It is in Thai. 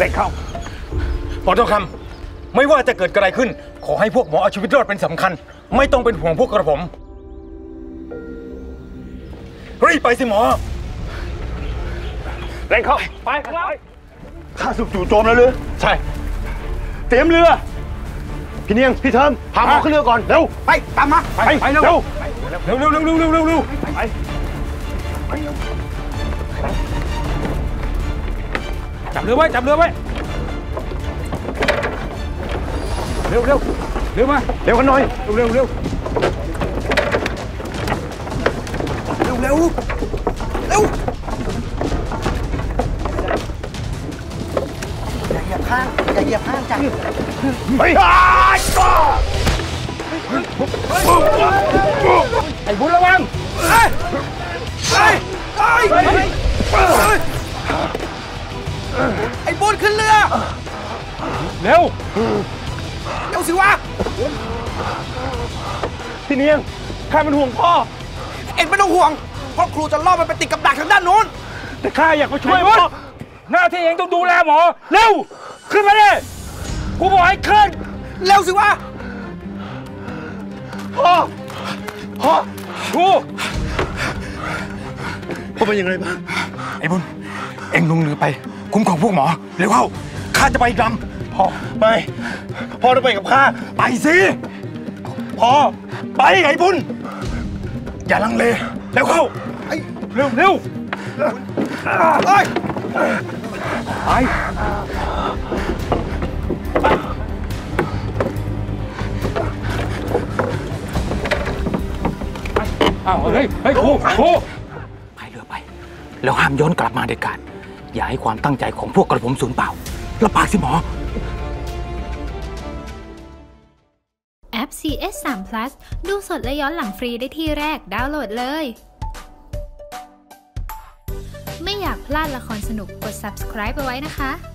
เร่งเข้าหมอทองคำไม่ว่าจะเกิดอะไรขึ้นขอให้พวกหมอเอาชีวิตรอดเป็นสำคัญไม่ต้องเป็นห่วงพวกกระผมรีบไปสิหมอเร่งเข้าไปข้าสุกจู่โจมแล้วหรือใช่เตรียมเรือพี่เนียงพี่เทิมพาหมอขึ้นเรือก่อนเร็วไปตามมาไปเร็วเร็วไปจับเรือไว้เร็วมาเร็วกันหน่อยเร็วอย่าเหยียบข้างจ้ะไปไอ้บุญระวังไอ้บุญขึ้นเรือเร็วสิวะพี่เนียงข้าเป็นห่วงพ่อเอ็งไม่ต้องห่วงเพราะครูจะล่อมันไปติดกับดักทางด้านโน้นแต่ข้าอยากมาช่วยพ่อหน้าที่เองต้องดูแลหมอเร็วขึ้นมาเลยกูบอกให้ขึ้นเร็วสิวะพ่อครูเป็นยังไงบ้างไอ้บุญเอ็งลงเรือไปคุ้มครองพวกหมอเร็วเข้าข้าจะไปอีกลำพ่อต้องไปกับข้าไปสิพ่อไปไอ้บุญอย่าลังเลเร็วเข้าเร็วไปเฮ้ยครูพายเรือไปแล้วห้ามย้อนกลับมาเด็ดขาดอย่าให้ความตั้งใจของพวกกระผมสูญเปล่ารับปากสิหมอแอป CS3 Plus ดูสดและย้อนหลังฟรีได้ที่แรกดาวน์โหลดเลยไม่อยากพลาดละครสนุกกด subscribe ไปไว้นะคะ